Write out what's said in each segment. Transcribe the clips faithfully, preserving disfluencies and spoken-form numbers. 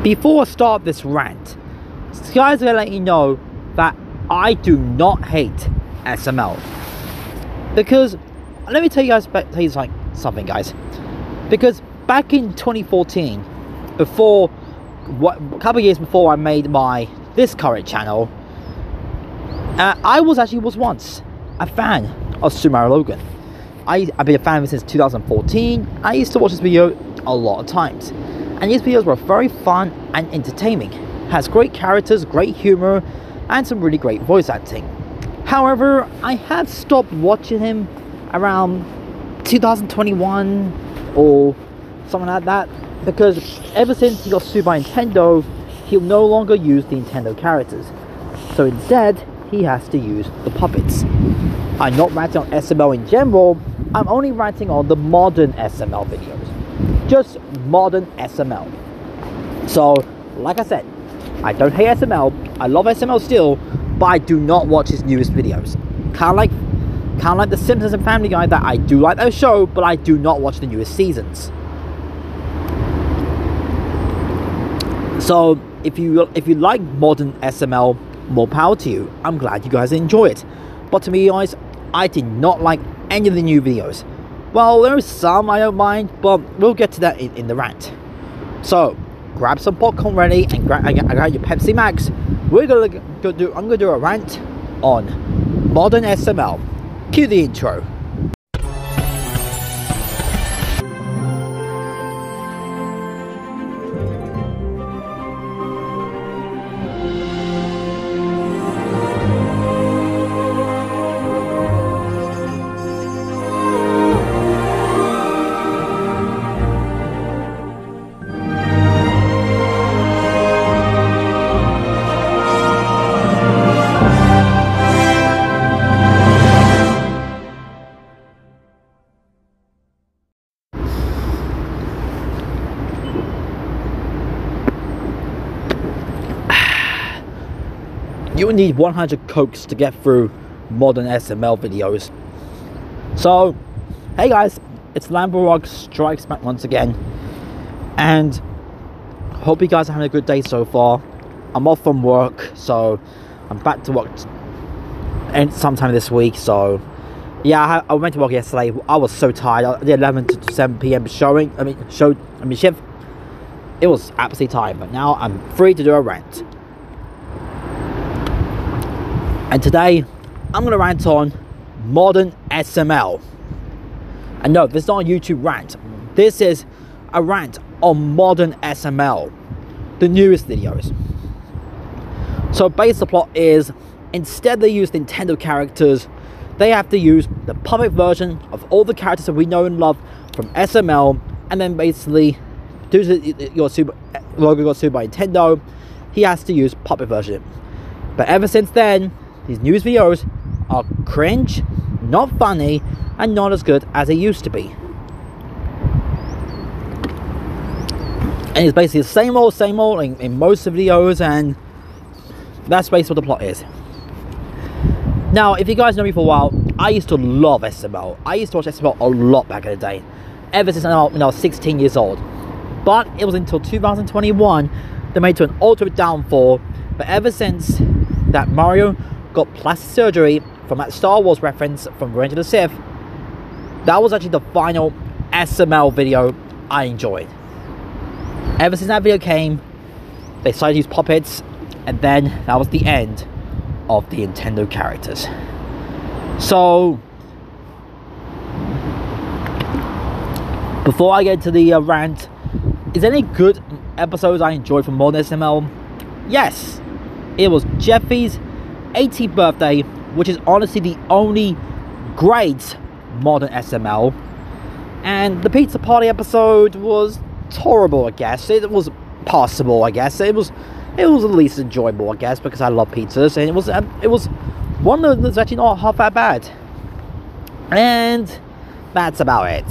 Before I start this rant, guys, I'm gonna let you know that I do not hate S M L. Because, let me tell you guys, tell you like something, guys. Because back in twenty fourteen, before, what, a couple of years before I made my, this current channel, uh, I was actually, was once a fan of Sumaru Logan. I, I've been a fan of him since two thousand fourteen. I used to watch this video a lot of times. And these videos were very fun and entertaining. Has great characters, great humor, and some really great voice acting. However, I have stopped watching him around two thousand twenty-one or something like that, because ever since he got sued by Nintendo, he'll no longer use the Nintendo characters. So instead, he has to use the puppets. I'm not ranting on S M L in general, I'm only ranting on the modern S M L videos. Just modern S M L. So, like I said, I don't hate S M L, I love S M L still, but I do not watch his newest videos. Kind of like, kind of like The Simpsons and Family Guy, that I do like that show, but I do not watch the newest seasons. So, if you if you like modern S M L, more power to you. I'm glad you guys enjoy it. But to be honest, I did not like any of the new videos. Well, there are some I don't mind, but we'll get to that in, in the rant. So, grab some popcorn ready and grab, I got your Pepsi Max. We're gonna go do. I'm gonna do a rant on modern S M L. Cue the intro. You would need one hundred cokes to get through modern S M L videos. So, hey guys, it's Lamborghini Strikes Back once again, and hope you guys are having a good day so far. I'm off from work, so I'm back to work and sometime this week. So, yeah, I, I went to work yesterday. I was so tired. I did eleven to seven P M showing. I mean, show. I mean, shift. It was absolutely tired, but now I'm free to do a rant. And today, I'm going to rant on modern S M L. And no, this is not a YouTube rant. This is a rant on modern S M L. The newest videos. So basically the plot is, instead they use Nintendo characters, they have to use the puppet version of all the characters that we know and love from S M L. And then basically, due to your super, Logan got sued by Nintendo, he has to use puppet version. But ever since then, these news videos are cringe, not funny, and not as good as they used to be. And it's basically the same old, same old in, in most of the videos, and that's basically what the plot is. Now, if you guys know me for a while, I used to love S M L. I used to watch S M L a lot back in the day, ever since I was sixteen years old. But it was until two thousand twenty-one they made it to an ultimate downfall. But ever since that Mario got plastic surgery from that Star Wars reference from Rant of the Sith, that was actually the final S M L video I enjoyed. Ever since that video came, they started to use puppets, and then that was the end of the Nintendo characters. So, before I get to the uh, rant, is there any good episodes I enjoyed from modern S M L? Yes, it was Jeffy's eighteenth birthday, which is honestly the only great modern S M L. And the pizza party episode was tolerable, I guess. It was passable, I guess. It was, it was at least enjoyable, I guess, because I love pizzas, and it was, um, it was one that's actually not half that bad. And that's about it.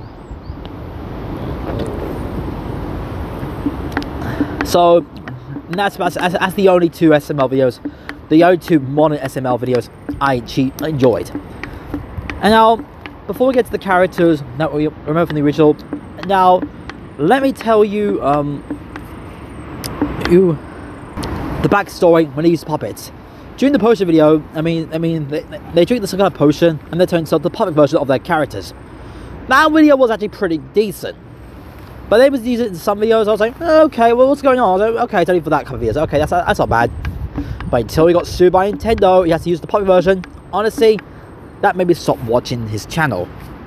So that's about that's, that's the only two S M L videos. The only two modern S M L videos I enjoyed. And now, before we get to the characters that we remember from the original, now let me tell you um, you the backstory when they use puppets. During the potion video, I mean, I mean, they, they drink some kind of potion and they turn into the puppet version of their characters. That video was actually pretty decent, but they was using it in some videos. I was like, okay, well, what's going on? I was like, okay, it's only for that kind of videos. Okay, that's that's not bad. But until he got sued by Nintendo, he has to use the puppet version. Honestly, that made me stop watching his channel.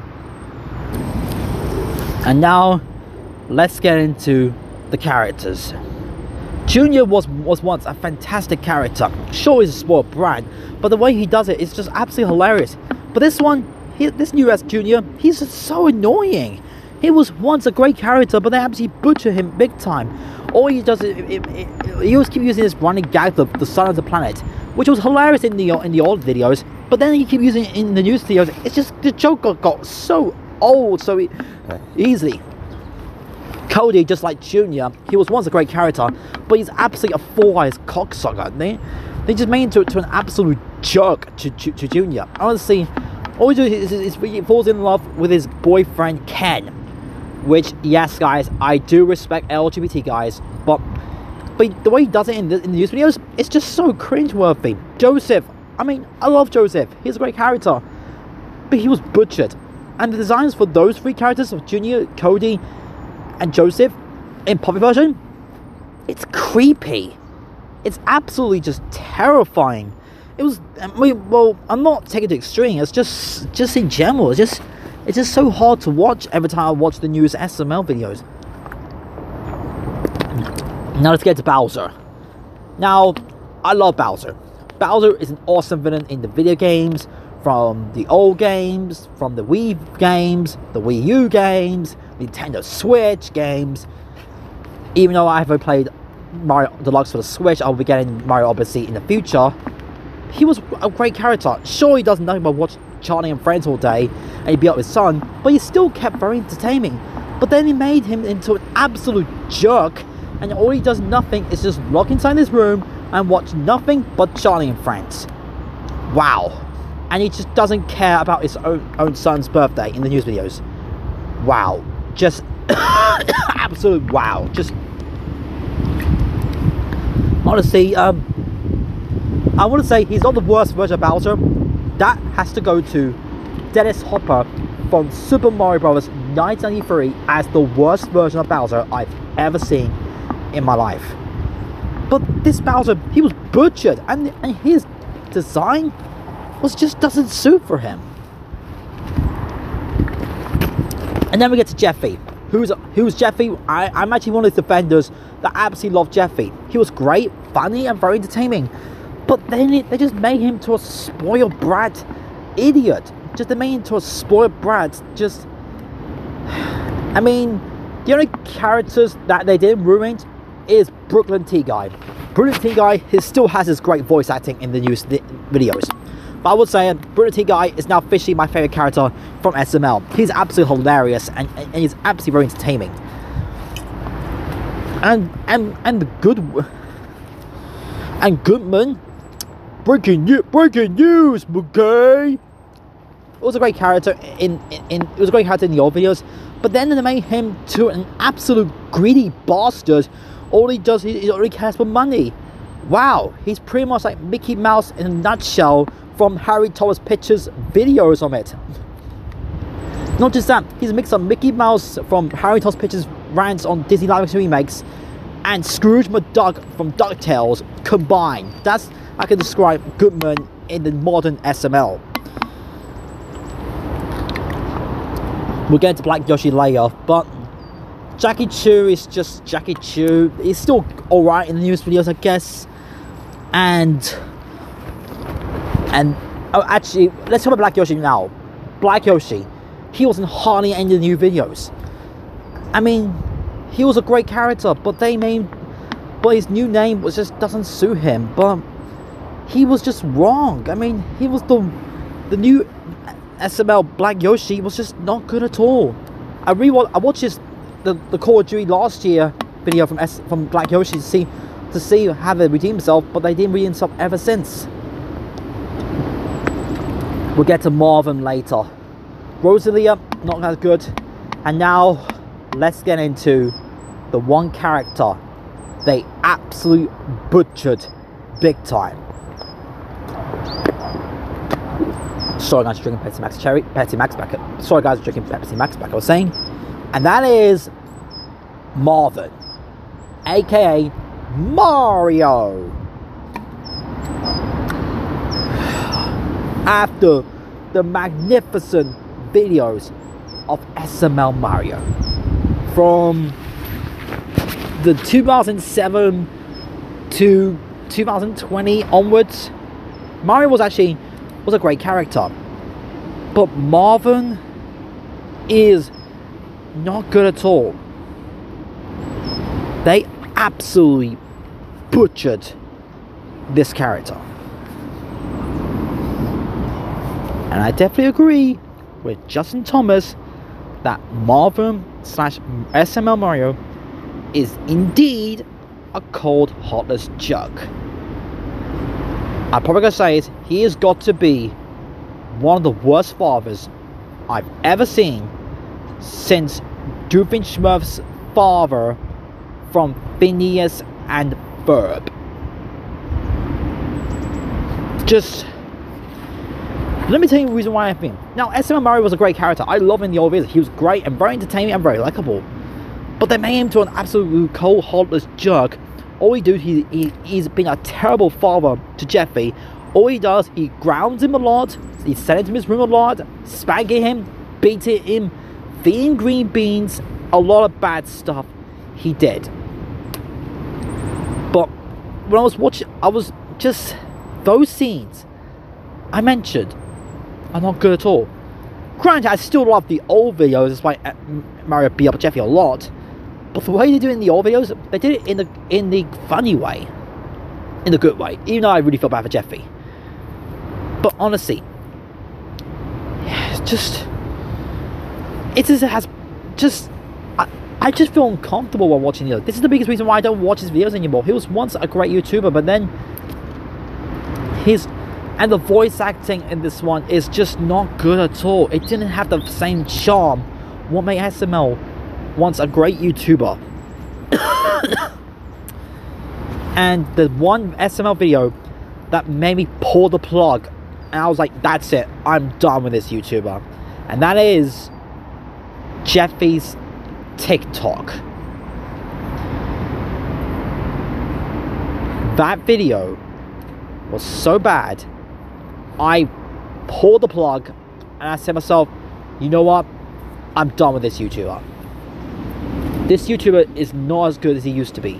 And now, let's get into the characters. Junior was was once a fantastic character. Sure, he's a spoiled brat, but the way he does it is just absolutely hilarious. But this one, he, this new as Junior, he's just so annoying. He was once a great character, but they absolutely butcher him big time. All he does is, it, it, it, he always keep using this running gag, the, the sun of the planet, which was hilarious in the in the old videos. But then he keep using it in the news videos. It's just the joke got, got so old so e easily. Cody, just like Junior, he was once a great character, but he's absolutely a four-eyes cocksucker. They, they just made him to, to an absolute jerk to, to, to Junior. Honestly, all he does is, is, is he falls in love with his boyfriend Ken, which, yes, guys, I do respect L G B T guys, but but the way he does it in the, in the news videos, it's just so cringeworthy. Joseph, I mean, I love Joseph. He's a great character, but he was butchered, and the designs for those three characters of Junior, Cody, and Joseph in puppet version, it's creepy. It's absolutely just terrifying. It was, I mean, well, I'm not taking it to extreme. It's just, just in general, it's just, it's just so hard to watch every time I watch the newest S M L videos. Now let's get to Bowser. Now, I love Bowser. Bowser is an awesome villain in the video games, from the old games, from the Wii games, the Wii U games, Nintendo Switch games. Even though I haven't played Mario Deluxe for the Switch, I'll be getting Mario Odyssey in the future. He was a great character. Sure, he does nothing but watch Charlie and Friends all day, and he beat up his son, but he still kept very entertaining. But then he made him into an absolute jerk, and all he does nothing is just lock inside his room and watch nothing but Charlie and Friends. Wow. And he just doesn't care about his own, own son's birthday in the news videos. Wow. Just absolute wow. Just honestly, um, I want to say he's not the worst version of Bowser. That has to go to Dennis Hopper from Super Mario Bros. nineteen ninety-three as the worst version of Bowser I've ever seen in my life. But this Bowser, he was butchered, and, and his design was just doesn't suit for him. And then we get to Jeffy. Who's who's Jeffy? I, I'm actually one of the defenders that absolutely love Jeffy. He was great, funny, and very entertaining. But then it, they just made him to a spoiled brat idiot. Just they made him to a spoiled brat. Just, I mean, the only characters that they didn't ruin is Brooklyn T Guy. Brooklyn T Guy, he still has his great voice acting in the news videos. But I would say Brooklyn T Guy is now officially my favorite character from S M L. He's absolutely hilarious and, and he's absolutely very entertaining. And and and the good and Goodman, breaking news, breaking news, okay. It was a great character in, in in it was a great character in the old videos, but then they made him to an absolute greedy bastard. All he does, he, he only cares for money. Wow, he's pretty much like Mickey Mouse in a nutshell from Harry Thomas Pictures videos on it. Not just that, he's a mix of Mickey Mouse from Harry Thomas Pictures rants on Disney live action remakes and Scrooge McDuck from DuckTales combined. That's how I can describe Goodman in the modern S M L. We'll get into Black Yoshi later, but Jackie Chu is just Jackie Chu. He's still alright in the news videos, I guess. And and oh, actually, let's talk about Black Yoshi now. Black Yoshi, he wasn't hardly in any of the new videos. I mean, he was a great character, but they made, but his new name was just doesn't suit him. But he was just wrong. I mean, he was the the new S M L Black Yoshi was just not good at all. I re I watched his the the Call of Duty last year video from S from Black Yoshi to see to see how they redeem himself, but they didn't redeem himself ever since. We'll get to Marvin later. Rosalia, not as good. And now let's get into the one character they absolutely butchered big time. Sorry guys, drinking Pepsi Max Cherry, Pepsi Max back. Sorry guys, drinking Pepsi Max back. I was saying, and that is Marvin, aka Mario. After the magnificent videos of S M L Mario from the two thousand seven to two thousand twenty onwards, Mario was actually was a great character, but Marvin is not good at all. They absolutely butchered this character, and I definitely agree with Justin Thomas that Marvin slash S M L Mario is indeed a cold, heartless jug. I'm probably gonna say it, he has got to be one of the worst fathers I've ever seen since Doofenshmirtz's father from Phineas and Ferb. Just let me tell you the reason why I think. Now, S M L Mario was a great character. I love him in the old videos. He was great and very entertaining and very likable. But they made him to an absolute cold, heartless jerk. All he does, he, he he's been a terrible father to Jeffy. All he does, he grounds him a lot. He sends him to his room a lot, spanking him, beating him, feeding green beans, a lot of bad stuff he did. But when I was watching, I was just, those scenes I mentioned are not good at all. Granted, I still love the old videos, despite Mario beat up Jeffy a lot. But the way they do it in the old videos, they did it in the in the funny way, in the good way. Even though I really feel bad for Jeffy. But honestly, yeah, it's just it just has just I, I just feel uncomfortable while watching the. This is the biggest reason why I don't watch his videos anymore. He was once a great YouTuber, but then his and the voice acting in this one is just not good at all. It didn't have the same charm what made S M L once a great YouTuber. And the one S M L video that made me pull the plug, and I was like, that's it, I'm done with this YouTuber, and that is Jeffy's TikTok. That video was so bad, I pulled the plug and I said to myself, you know what, I'm done with this YouTuber. This YouTuber is not as good as he used to be.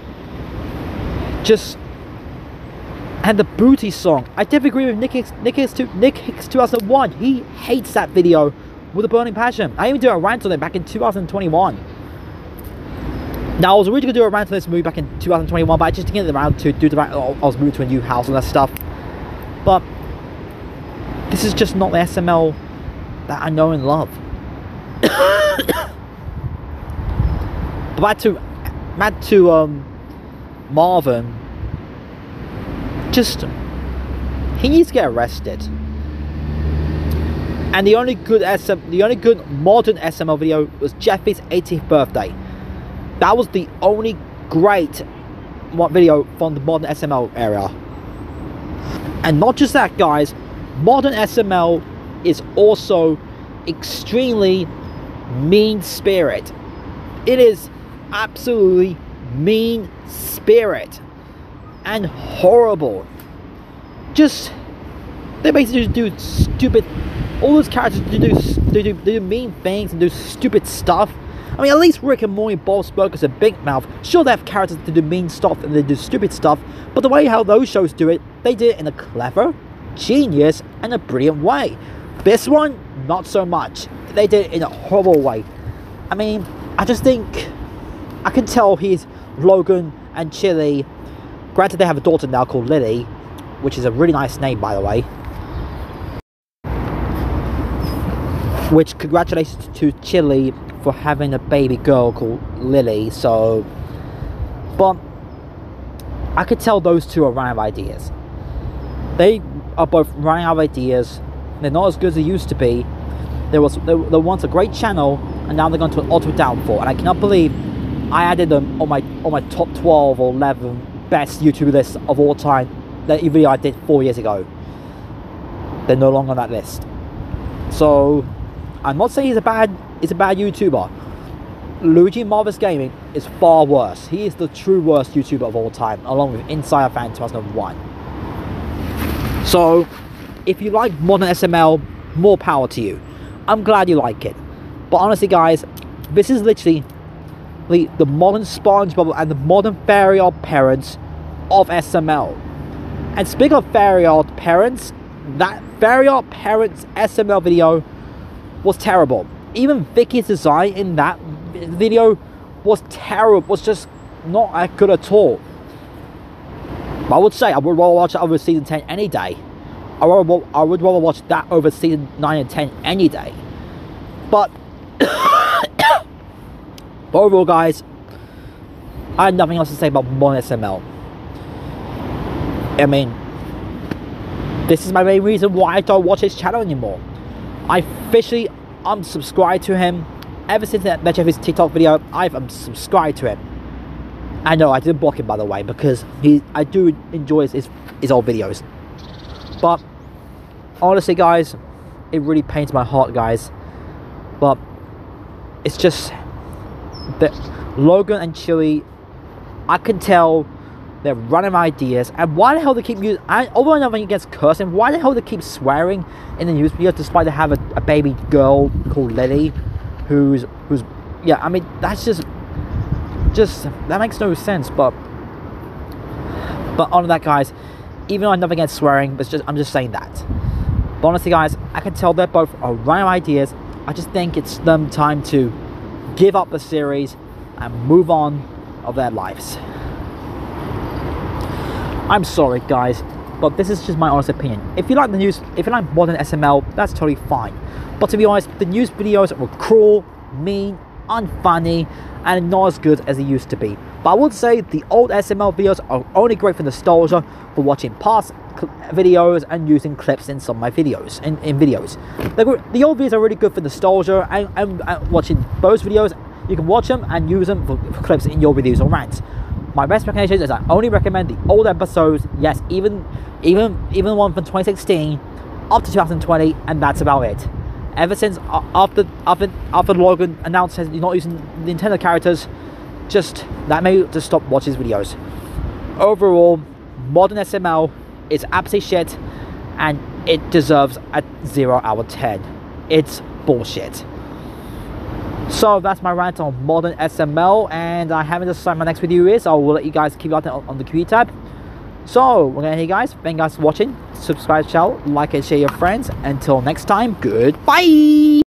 Just, and the Booty song, I definitely agree with Nick Hicks, Nick Hicks, Nick Hicks two thousand one. He hates that video with a burning passion. I even did a rant on it back in two thousand twenty-one. Now I was originally going to do a rant on this movie back in two thousand twenty-one, but I just didn't get around to do the rant. I was moving to a new house and that stuff. But this is just not the S M L that I know and love. But back to, back to um, Marvin. Just, he needs to get arrested. And the only good S M, the only good modern S M L video was Jeffy's eighteenth birthday. That was the only great video from the modern S M L era. And not just that, guys. Modern S M L is also extremely mean spirit. It is absolutely mean spirit and horrible. Just, they basically just do stupid, all those characters do, do, they do, they do mean things and do stupid stuff. I mean, at least Rick and Morty, Bob Spoker's and Big Mouth, sure they have characters that do mean stuff and they do stupid stuff, but the way how those shows do it, they did it in a clever, genius, and a brilliant way. This one, not so much. They did it in a horrible way. I mean, I just think, I can tell he's Logan and Chili. Granted, they have a daughter now called Lily, which is a really nice name, by the way. Which, congratulations to Chili for having a baby girl called Lily, so... But, I could tell those two are running out of ideas. They are both running out of ideas. They're not as good as they used to be. There was, there, there once a great channel, and now they're going to an ultimate downfall. And I cannot believe I added them on my on my top twelve or eleven best YouTube lists of all time. That video I did four years ago. They're no longer on that list. So I'm not saying he's a bad he's a bad YouTuber. Luigi Marvelous Gaming is far worse. He is the true worst YouTuber of all time, along with Insider Fan two thousand one. So if you like modern S M L, more power to you. I'm glad you like it. But honestly guys, this is literally the, the modern SpongeBob and the modern Fairy Odd Parents of S M L. And speaking of Fairy Odd Parents, that Fairy Odd Parents S M L video was terrible. Even Vicky's design in that video was terrible, was just not that good at all. But I would say I would rather watch it over season ten any day. I would, I would rather watch that over season nine and ten any day. But, but overall guys, I have nothing else to say about modern S M L. I mean, this is my main reason why I don't watch his channel anymore. I officially unsubscribed to him. Ever since that mention of his TikTok video, I've unsubscribed to him. I know, I didn't block him by the way, because he, I do enjoy his, his old videos. But, honestly guys, it really pains my heart guys. But, it's just that Logan and Chili, I can tell they're running out of ideas. And why the hell they keep using, although I know nothing against cursing, why the hell they keep swearing in the news video despite they have a, a baby girl called Lily, who's, who's, yeah, I mean, that's just, just, that makes no sense. But, but on that guys, even though I'm nothing against swearing, but it's just, I'm just saying that. But honestly guys, I can tell they're both are running out of ideas. I just think it's them time to give up the series and move on of their lives. I'm sorry guys, but this is just my honest opinion. If you like the news, if you like modern S M L, that's totally fine. But to be honest, the news videos were cruel, mean, unfunny, and not as good as they used to be. But I would say the old S M L videos are only great for nostalgia, for watching past videos and using clips in some of my videos, in, in videos. The, the old videos are really good for nostalgia, and, and, and watching those videos, you can watch them and use them for, for clips in your videos or rants. My best recommendation is I only recommend the old episodes, yes, even even even one from twenty sixteen up to two thousand twenty, and that's about it. Ever since uh, after after after Logan announced he's not using Nintendo characters, just that made me just stop watching his videos. Overall, modern S M L is absolute shit, and it deserves a zero out of ten. It's bullshit. So that's my rant on modern S M L, and I haven't decided my next video is. I will let you guys keep out on, on the community tab. So we're gonna hear you guys. Thank you guys for watching. Subscribe to the channel, like and share your friends. Until next time, goodbye.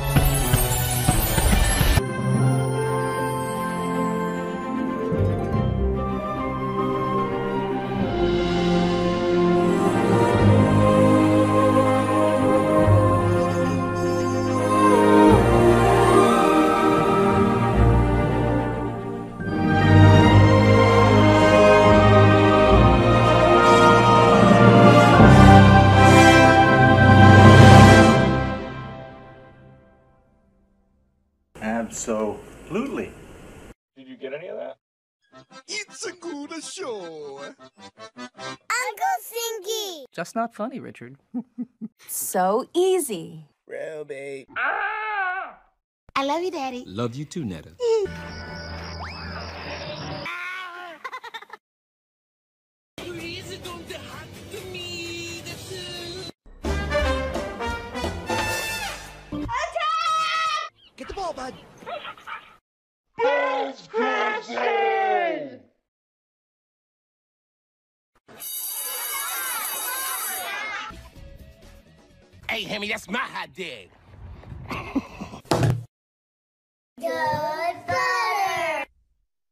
Absolutely. Did you get any of that? It's a good show. Uncle Sinky. Just not funny, Richard. So easy. Roby. Ah! I love you, Daddy. Love you too, Netta. Get the ball, bud. Hey, Hemi, that's my hot dig. Good butter.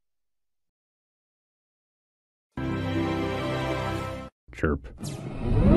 Chirp.